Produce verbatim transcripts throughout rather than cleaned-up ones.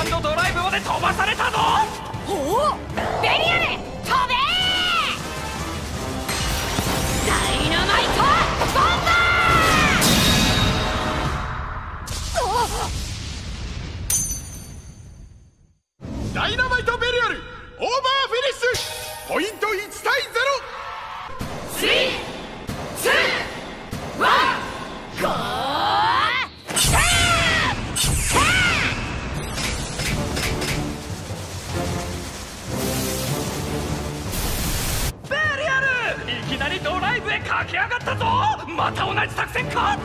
ンドドライブまで飛ばされたぞ。 おお、ベリアル飛べー。ダイナマイトボンバー。ダイナマイトベリアルオーバーフィニッシュ。ポイントいちたいゼロ。 スリー、ツー、ワン、ゴー。 いきなりドライブへ駆け上がったぞ。また同じ作戦か。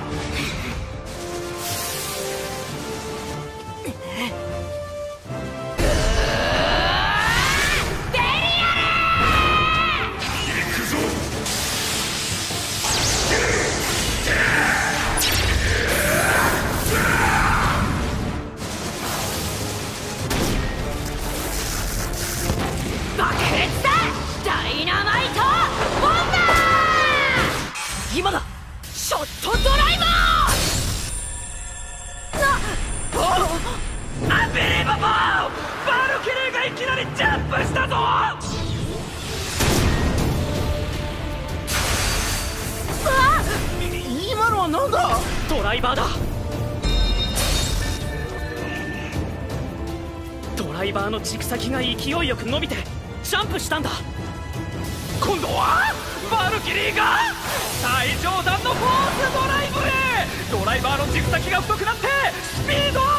ベリアル行くぞ。 爆裂だ。ダイナマイトボンバー。今だ。ショットドライバー。 アンビリーバボー。バルキリーがいきなりジャンプしたぞ。 今のは何だ。 ドライバーだ。ドライバーの軸先が勢いよく伸びてジャンプしたんだ。今度はバルキリーが最上段のフォースドライブへ。ドライバーの軸先が太くなってスピードアッ